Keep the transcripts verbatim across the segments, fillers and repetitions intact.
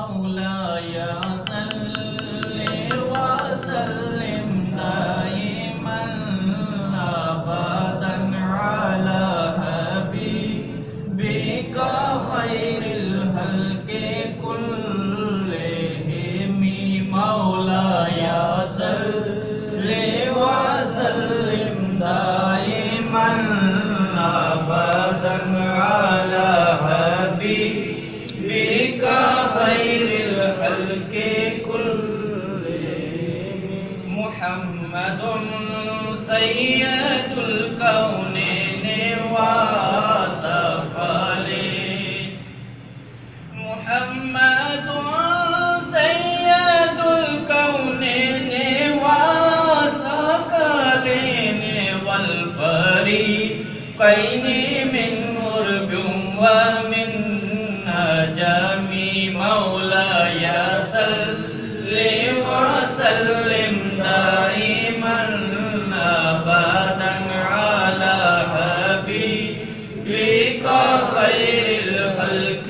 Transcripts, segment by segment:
مولاي صل وسلم دائما أبدا على حبيبك خير الخلق كلهم مولاي صل وسلم دائما أبدا على حبيبك خير الخلق كلهم محمد سيد الكونين وثقلين محمد سيد الكونين وثقلين والفريقين من غرب ومن نجم مولاي صل وسلم دائما أبدا على حبيبك خير الخلق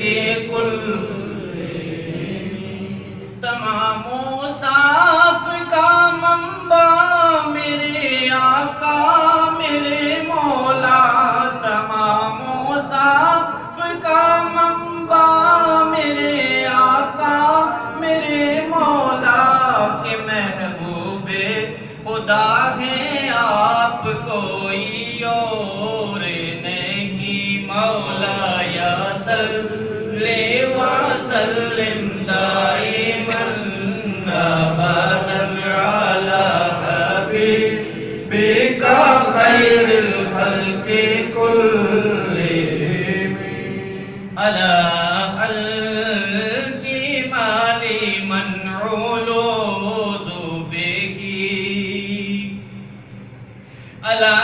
كلهم تمام صاف کا منبع میرے آقا میرے مولا تمام صاف کا منبع میرے آقا میرے مولا کہ محبوب خدا ہے آپ کوئی اور نہیں مولاي صل وسلم دائما أبدا على حبيبك خير الخلق كلهم على خلق مالي من علوذ به على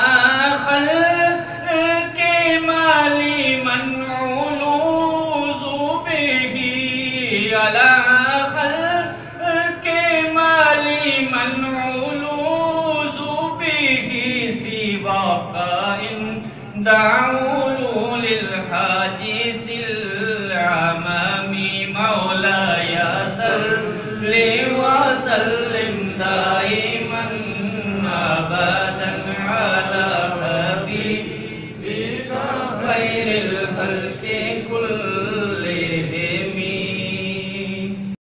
خلق مالي من علوذ به على خلق مالي من علوذ به سواك إن دعوا